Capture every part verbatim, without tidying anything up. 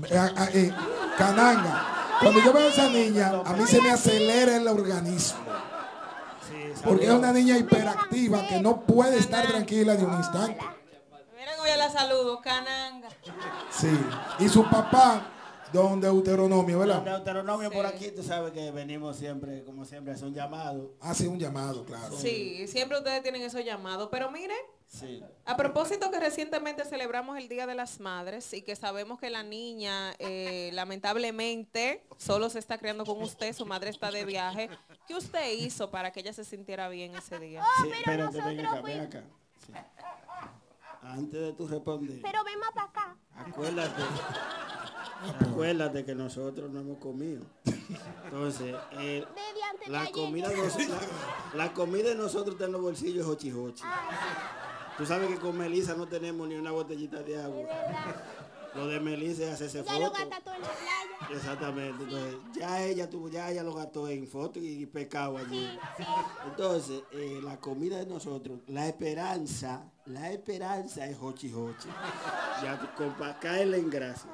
Eh, eh, eh, Cananga, cuando yo veo a esa niña, a mí se me acelera el organismo. Porque es una niña hiperactiva que no puede estar tranquila de un instante. Miren, hoy la saludo, Cananga. Sí, y su papá, don Deuteronomio, ¿verdad? Don Deuteronomio, sí. Por aquí, tú sabes que venimos siempre, como siempre, hace un llamado. Hace un llamado, claro. Sí, siempre ustedes tienen esos llamados, pero miren, sí. A propósito que recientemente celebramos el Día de las Madres y que sabemos que la niña, eh, lamentablemente, solo se está criando con usted, su madre está de viaje. ¿Qué usted hizo para que ella se sintiera bien ese día? Sí, espérate, ven acá, ven acá. Sí. Antes de tú responder. Pero ven más para acá. Acuérdate. Acuérdate que nosotros no hemos comido. Entonces, eh, la, comida de nosotros, la, la comida de nosotros está en los bolsillos hochi hochi. Tú sabes que con Melissa no tenemos ni una botellita de agua. Lo de Melissa es hacerse fotos. Ya lo gasta todo en la playa. Exactamente. Entonces, ya ella tuvo, ya ella lo gastó en fotos y pescado allí. Sí, sí. Entonces, eh, la comida de nosotros, la esperanza, la esperanza es hochi hochi. Ya para caerle en grasa.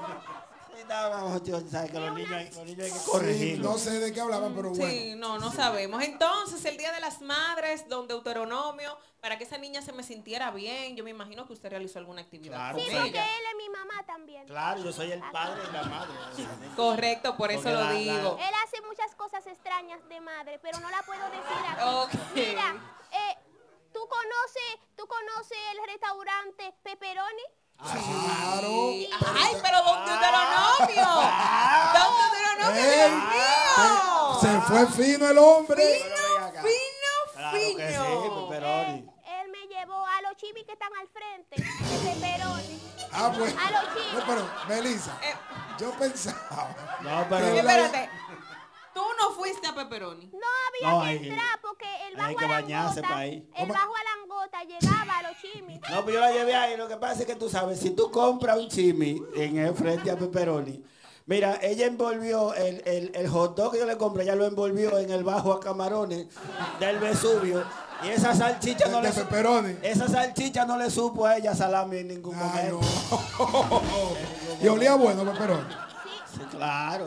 Sabes que los niños, los niños hay que corregirlos. Sí, no sé de qué hablaban, pero bueno. Sí, no, no sabemos. Entonces, el Día de las Madres, don Deuteronomio, para que esa niña se me sintiera bien, yo me imagino que usted realizó alguna actividad. Claro, con sí, ella. porque él es mi mamá también. Claro, yo soy el padre y la madre. Correcto, por eso Porque lo la, digo. Él hace muchas cosas extrañas de madre, pero no la puedo decir aquí. Okay. Mira, eh, ¿tú conoces, ¿tú conoces el restaurante Pepperoni? Claro. Ay, pero don Deuteronomio. Don Deuteronomio, Ey, Dios mío. Se fue fino el hombre. Fino, fino, claro que fino. sí, Pepperoni. Él, él me llevó a los chimis que están al frente de Pepperoni. Ah, pues. A los chimis. No, pero, Melissa, Eh, yo pensaba. No, pero que la- espérate. Tú no fuiste a Pepperoni. No había No, que hay- entrar porque el hay bajo que bañarse Alangota, pa' ahí. el bajo Alangota llegaba a los chimis. No, pues yo la llevé ahí. Lo que pasa es que tú sabes, si tú compras un chimi en el frente a Pepperoni, mira, ella envolvió el, el, el hot dog que yo le compré, ella lo envolvió en el bajo a camarones del Vesubio. Y esa salchicha no de le su- Pepperoni. esa salchicha no le supo a ella salami en ningún Ay, momento. no. Y olía bueno, Pepperoni. Sí, claro.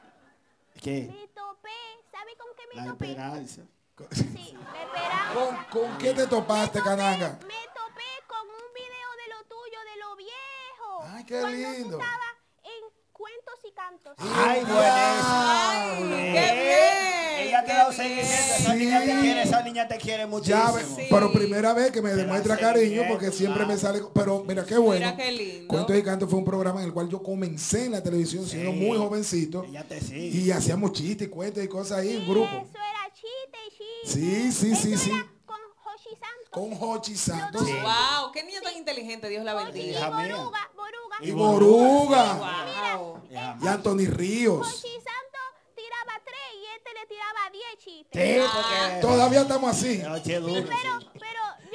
¿Qué? Me topé, ¿sabe con qué me La topé? esperanza. Sí, la esperanza. ¿Con, ¿Con qué te topaste, Me topé- Cananga? Me topé con un video de lo tuyo, de lo viejo. Ay, qué Cuando lindo. tú estabas en cuentos y cantos. Ay, buenísimo. Ay, Eh, qué bien. Ella te qué da un bien. seguimiento. Esa Sí. niña te quiere, esa niña te quiere Ya, muchísimo. ve- Sí. pero primera vez que me Te da demuestra cariño seguimiento, porque siempre me claro. sale. Pero mira qué bueno. Mira qué lindo. Cuentos y Cantos fue un programa en el cual yo comencé en la televisión siendo Sí. muy jovencito Ella te sigue. y hacíamos chistes, cuentos y cosas ahí en Sí, grupo. eso era chiste y chiste. Sí, sí, sí, Eso sí. era con Hoshi Santos. Con Hochi Santos Sí. Wow, qué niña tan inteligente, Dios la Y bendiga. Hija mía. Boruga, Boruga. y Boruga Wow. Hija y Anthony Ríos. Hoshi Santos tiraba tres y este le tiraba diez chistes. Sí, porque... Todavía estamos así. Noche dura, Pero, sí. pero yo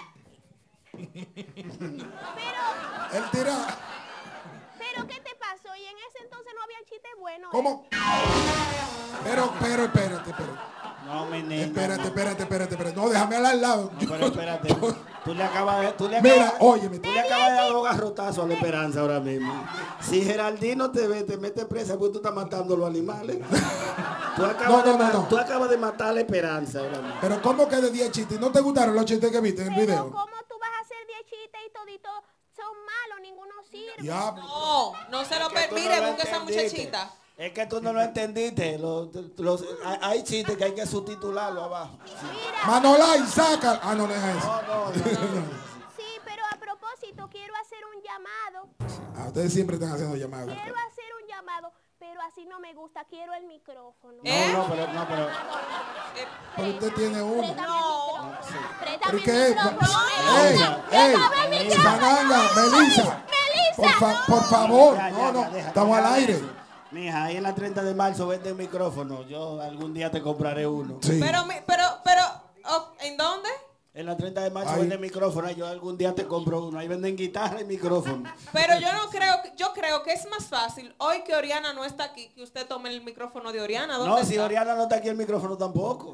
no ent- Pero, Él tira. pero ¿qué te pasó? Y en ese entonces no había chistes buenos. ¿Cómo? Pero, pero, espérate, pero. No, mi niña. Espérate, no. espérate, espérate, espérate. No, déjame al lado. No, pero espérate. Tú le acabas de... Tú le Mira, acabas, óyeme. tú le acabas de dar un garrotazo a la esperanza ahora mismo. Si Geraldino te ve, te mete presa porque tú estás matando a los animales. Tú acabas, No, no, de, no, ma- no. tú acabas de matar a la esperanza ahora mismo. Pero ¿cómo que de diez chistes? ¿No te gustaron los chistes que viste en el Pero video? ¿cómo tú vas a hacer diez chistes y toditos son malos? Ninguno sirve. Ya. No, no se lo Es que tú permite, no lo busca esa entendiste. muchachita. Es que tú no lo entendiste. Los, los- hay- hay chistes que hay que subtitularlo abajo. Mira, Manolay, saca. Ah, no, deja eso. No, no, no, no. sí, pero a propósito, quiero hacer un llamado. Ah, ustedes siempre están haciendo llamadas. Quiero hacer un llamado, pero así no me gusta. Quiero el micrófono. ¿Eh? No, no, pero, no, pero... Pero usted tiene uno. Préstame No. el micrófono. ¿Pero Préstame qué el es? micrófono. ¡Ey! ¡Ey! Préstame el micrófono. Sananga, Melissa. Por, fa- por favor. Ya, ya, No, no. ya, deja, Estamos deja al aire. eso. Mija, ahí en la treinta de marzo vende el micrófono. Yo algún día te compraré uno. Sí. Pero, mi- pero, pero, oh, ¿en dónde? En la treinta de marzo Ahí. vende micrófono. Yo algún día te compro uno. Ahí venden guitarra y micrófono. Pero yo no creo, que- yo creo que es más fácil, hoy que Oriana no está aquí, que usted tome el micrófono de Oriana. ¿Dónde No, si está? Oriana no está aquí, el micrófono tampoco.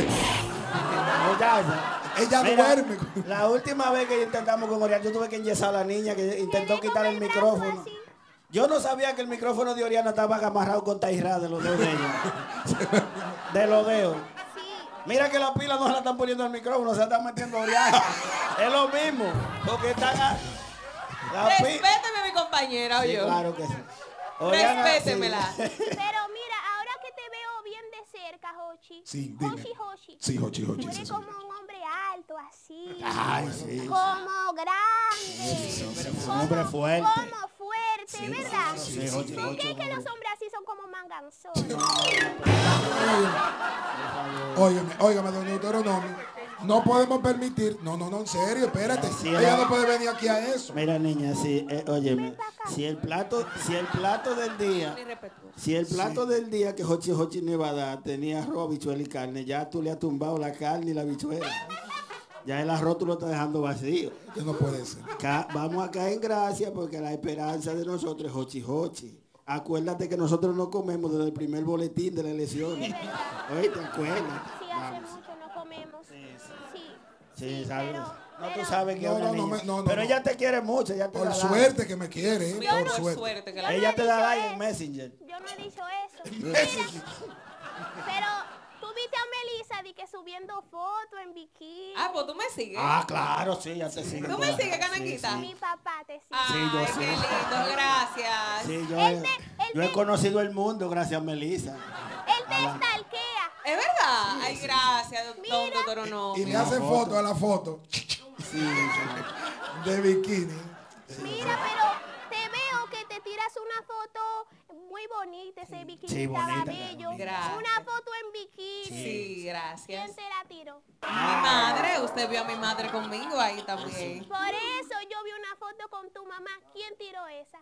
Muchacha. Ella Mira, duerme. La última vez que intentamos con Oriana, yo tuve que enyesar a la niña que intentó Tiene quitar el como brazo micrófono. así. Yo no sabía que el micrófono de Oriana estaba amarrado con Tairra de los dedos de ella. De los dedos. Sí. Mira que la pila no se la están poniendo al micrófono, se la están metiendo a Oriana. Es lo mismo. Porque están a, la pi- Respéteme a mi compañera, Sí, oye. claro que sí. Oriana, Respétemela. sí. Pero mira, ahora que te veo bien de cerca, Jochi. Sí, dime. Jochi, Jochi. Sí, Jochi, Jochi. Tú sí, eres sí. como un hombre alto, así. Ay, sí. Como grande. Un hombre fuerte. Como fuerte, ¿verdad? Sí, Jochi, ¿Por Jochi, qué un que los hombre. hombres así son como manganzones? Óigame, óigame, don Deuteronomio. No podemos permitir. No, no, no, en serio, espérate. Sí, Ella no. no puede venir aquí a eso. Mira, niña, sí, eh, óyeme, si el plato, si el plato del día, Ni respetuoso. si el plato del día que Jochi Jochi Nevada tenía arroz, habichuela y carne, ya tú le has tumbado la carne y la habichuela. Ya el arroz tú lo estás dejando vacío. Que no puede ser. Ca- vamos a caer en gracia porque la esperanza de nosotros es Jochi Jochi. Acuérdate que nosotros no comemos desde el primer boletín de la elección. Es verdad. Oíste, acuérdate. Sí, hace Vamos. mucho no comemos. Sí. Sí, sabes. pero- no, tú pero- sabes que No, es una no, no, niña. me- no, no, Pero no. ella te quiere mucho, ella te Por da suerte que me quiere, ¿eh? Mira, Por por suerte. suerte que Yo la... like. Ella no te he da dicho like en eso. Messenger. Yo no he dicho eso. Mira, pero tú viste a Melissa di que subiendo fotos en bikini. Ah, pues tú me sigues. Ah, claro, sí, ya te sigue. ¿Tú me sigues, Canaquita? Sí, Mi papá te sigue. Ay, Sí, yo qué sé. lindo, gracias. sí, yo, Él he, te- él yo he te- conocido el mundo gracias a Melissa. Él te stalkea. ¿Es verdad? Ay, gracias, don Mira. Deuteronomio. Y le hace foto. foto a la foto Sí, sí. de bikini. Mira, pero te veo que te tiras una foto muy bonita, ese bikini Sí, estaba bonita, bello. Gracias. Una foto en bikini. Sí, gracias. ¿Quién te la tiró? Mi madre, usted vio a mi madre conmigo ahí también. Por eso yo vi una foto con tu mamá. ¿Quién tiró esa?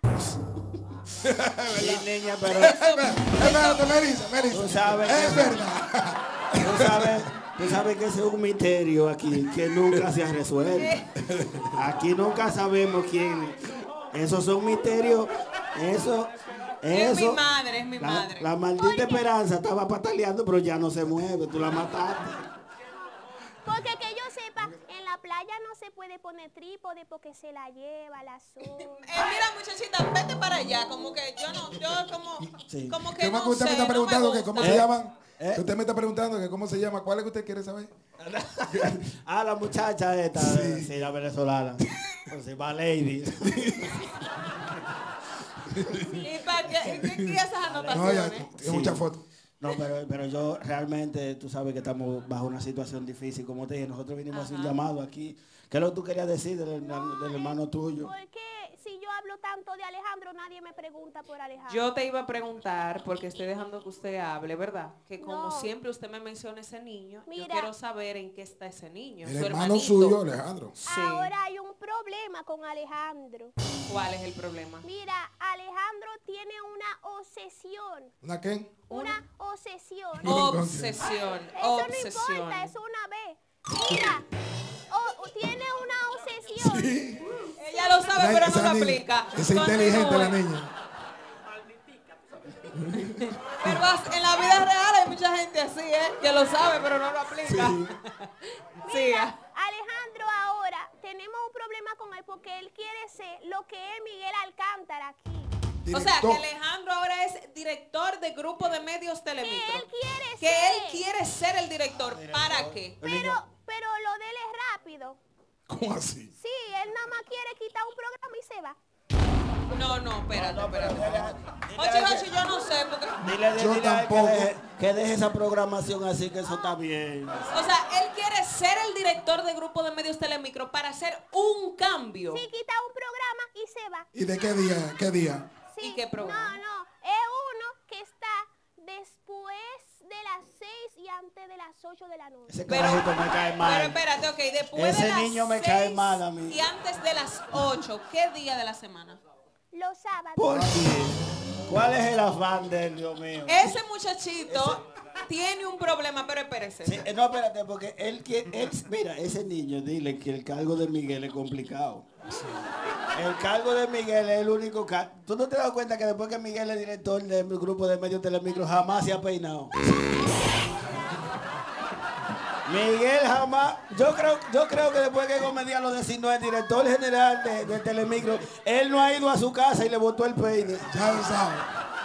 Sí, niña, pero Espérate, Melissa, Melissa. Tú sabes Es que- verdad. tú sabes, tú sabes que ese es un misterio aquí que nunca se ha resuelto. Aquí nunca sabemos quién. Esos son misterios. Eso, Es mi eso. madre, es mi La, madre. la maldita Esperanza estaba pataleando, pero ya no se mueve. Tú la mataste. Porque que yo sepa, en la playa no se puede poner trípode porque se la lleva la sol. Eh, mira, muchachita, vete para allá. Como que yo no, yo como, Sí. como que ¿Qué más no que usted sé, me está no me preguntando que gusta. cómo se ¿Eh? llaman? ¿Eh? Que usted me está preguntando que cómo se llama. ¿Cuál es que usted quiere saber? Ah, la muchacha esta, Sí. sí, la venezolana. Pues sí, va Lady. ¿Y para qué, qué, qué esas No, ya, anotaciones? tiene Sí. muchas fotos. No, pero, pero yo realmente, tú sabes que estamos bajo una situación difícil. Como te dije, nosotros vinimos a hacer un llamado aquí. ¿Qué es lo que tú querías decir del, hermano- del hermano tuyo? Porque si yo hablo tanto de Alejandro, nadie me pregunta por Alejandro. Yo te iba a preguntar, porque estoy dejando que usted hable, ¿verdad? Que como No. siempre usted me menciona ese niño, yo Mira. quiero saber en qué está ese niño. El su hermano hermanito. suyo, Alejandro. Sí. Ahora hay un problema con Alejandro. ¿Cuál es el problema? Mira, Alejandro tiene una obsesión. ¿Una qué? Una obsesión. Obsesión, Eso no obsesión. importa, es una vez. Mira, o- o tiene una obsesión. Sí. Ella lo sabe, pero no Esa lo niña, aplica. Es inteligente la Continúe. niña. Pero as- en la vida real hay mucha gente así, ¿eh? Que lo sabe, pero no lo aplica. Sí. Mira, Alejandro ahora tenemos un problema con él porque él quiere ser lo que es Miguel Alcántara aquí. O sea, que Director. Alejandro ahora es director de grupo de medios Que Telemicro. él quiere Que ser. él quiere ser el director. ¿Para qué? Pero, pero lo de él es rápido. ¿Cómo así? Sí, él nada más quiere quitar un programa y se va. No, no, espérate, No, pero espérate. dile- Oye, dile- Ochi, yo no sé, porque... Dile, dile, Yo dile a él que tampoco. deje, que deje esa programación así, que eso está bien. O sea, él quiere ser el director de grupo de medios Telemicro para hacer un cambio. Sí, quita un programa y se va. ¿Y de qué día? ¿Qué día? Sí. ¿Y qué programa? No, no, es uno que está después de las seis y antes de las ocho de la noche. Ese Pero, carajito me cae pero mal. espérate, ok, después Ese de las niño me seis cae mal a mí. y antes de las ocho, ¿qué día de la semana? Los sábados. ¿Por qué? ¿Cuál es el afán de él, Dios mío? Ese muchachito tiene un problema, pero espérese. Sí, eh, no, espérate, porque él quiere, él, mira, ese niño, dile que el cargo de Miguel es complicado. El cargo de Miguel es el único cargo. ¿Tú no te das cuenta que después que Miguel es director del grupo de medios Telemicro, jamás se ha peinado? Miguel jamás, yo creo, yo creo que después que Comedia lo designó el director general de, de Telemicro, él no ha ido a su casa y le botó el peine. Ya lo sabe.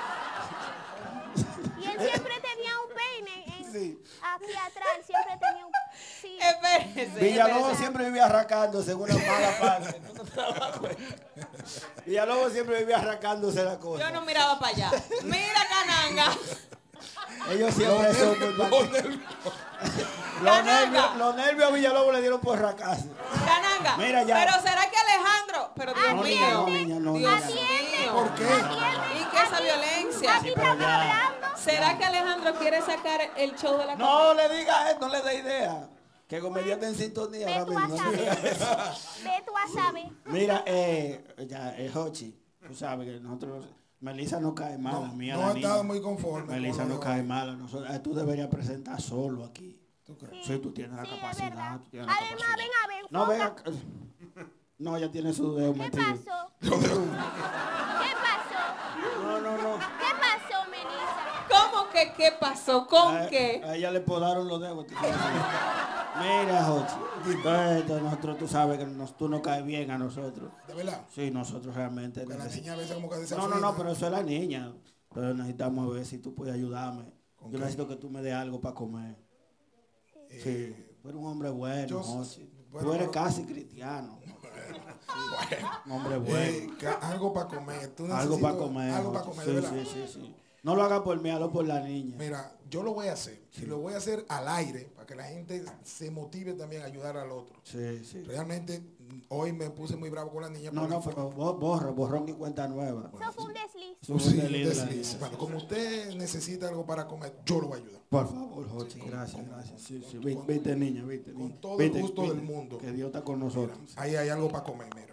Y él siempre tenía un peine en, Sí. aquí atrás, siempre tenía un... Sí. Espérese, Villalobos espérese. siempre vivía arrancándose en una mala parte. ¿Tú no te das cuenta? Villalobos siempre vivía arrancándose la cosa. Yo no miraba para allá. Mira, Cananga. Ellos siempre son muy Los mal- nervios. Los nervios, los nervios a Villalobos le dieron por arracarse. Cananga. Mira ya. Pero será que Alejandro. Pero Dios No, mío. niña, no, niña, no, Dios niña. mío. ¿Por qué? ¿Y qué esa violencia? Aquí pero estamos ya. hablando. ¿Será que Alejandro quiere sacar el show de la No le diga eso, no le dé idea. Que Comedia está en sintonía Ve ahora tú a mismo. saber. Ve tú a saber. Mira, eh, ya, es Hochi. Tú sabes que nosotros, Melissa no cae mal, No, a mí a no la ha niña. estado muy conforme. Melissa con lo no de cae hoy. mal a nosotros. Eh, Tú deberías presentar solo aquí. ¿Tú crees? Sí, tú tienes la Sí, es capacidad. verdad. Tú tienes la Además, capacidad. ven a ver, No, ven enfoca. acá. No, ella tiene su dedo ¿Qué metido. pasó? ¿Qué pasó? No, no, no. ¿Qué pasó, Melissa? ¿Cómo que qué pasó? ¿Con A, qué? a ella le podaron los dedos. tú sabes. Mira, Hochi. Entonces, nosotros, tú sabes que nos- tú no caes bien a nosotros. ¿De verdad? Sí, nosotros realmente Porque la necesitamos. niña a veces como que No, desafía. no, no, pero eso es la niña. Pero necesitamos ver si tú puedes ayudarme. Yo necesito que tú me des algo para comer. Sí, tú eres un hombre bueno, Yo- Jochi. bueno, Tú eres pero- casi cristiano. Un hombre bueno. Eh, que algo para comer. Tú Algo necesitas para comer. Algo para Jochi. comer, de Sí, verdad. sí, sí, sí. No lo hagas por mí, hazlo por la niña. Mira, yo lo voy a hacer. Y lo voy a hacer al aire para que la gente se motive también a ayudar al otro. Sí, sí. Realmente, mm, hoy me puse muy bravo con la niña. No, porque no, fue- pero bo- borra, borrón y cuenta nueva. Eso fue un desliz. Eso fue Sí, un un delito de la desliz. niña. Bueno, como usted necesita algo para comer, yo lo voy a ayudar. Por favor, Jochi, gracias, gracias. Sí, sí. Vi- Viste, niña, viste. con niña. todo Viste, el gusto viste, del mundo. Que Dios está con nosotros. Ahí hay algo para comer, mira.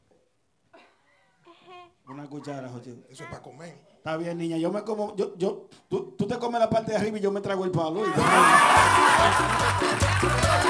Una cuchara, Jochi. Eso es para comer. Está bien, niña. Yo me como, yo, yo, tú, tú te comes la parte de arriba y yo me trago el palo. ¿oíste?